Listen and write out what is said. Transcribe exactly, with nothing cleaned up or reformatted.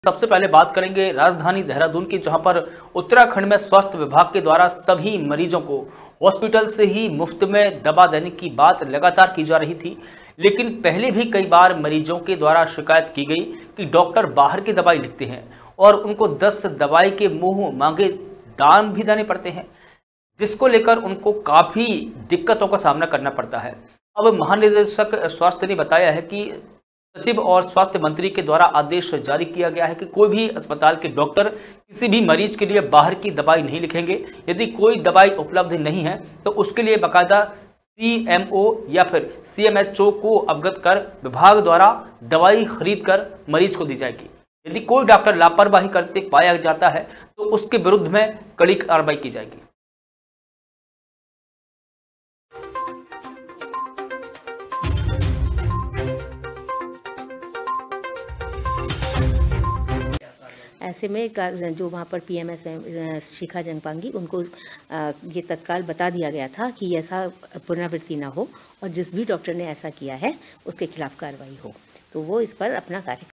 सबसे पहले बात करेंगे राजधानी देहरादून की, जहां पर उत्तराखंड में स्वास्थ्य विभाग के द्वारा सभी मरीजों को हॉस्पिटल से ही मुफ्त में दवा देने की बात लगातार की जा रही थी। लेकिन पहले भी कई बार मरीजों के द्वारा शिकायत की गई कि डॉक्टर बाहर की दवाई लिखते हैं और उनको दस दवाई के मुंह मांगे दाम भी देने पड़ते हैं, जिसको लेकर उनको काफी दिक्कतों का सामना करना पड़ता है। अब महानिदेशक स्वास्थ्य ने बताया है कि सचिव और स्वास्थ्य मंत्री के द्वारा आदेश जारी किया गया है कि कोई भी अस्पताल के डॉक्टर किसी भी मरीज के लिए बाहर की दवाई नहीं लिखेंगे। यदि कोई दवाई उपलब्ध नहीं है तो उसके लिए बाकायदा सीएमओ या फिर सीएमएचओ को अवगत कर विभाग द्वारा दवाई खरीद कर मरीज को दी जाएगी। यदि कोई डॉक्टर लापरवाही करते पाया जाता है तो उसके विरुद्ध में कड़ी कार्रवाई की जाएगी। ऐसे में जो वहाँ पर पीएमएस शिखा जंगपांगी, उनको ये तत्काल बता दिया गया था कि ऐसा पुनरावृत्ति ना हो और जिस भी डॉक्टर ने ऐसा किया है उसके खिलाफ कार्रवाई हो, तो वो इस पर अपना कार्य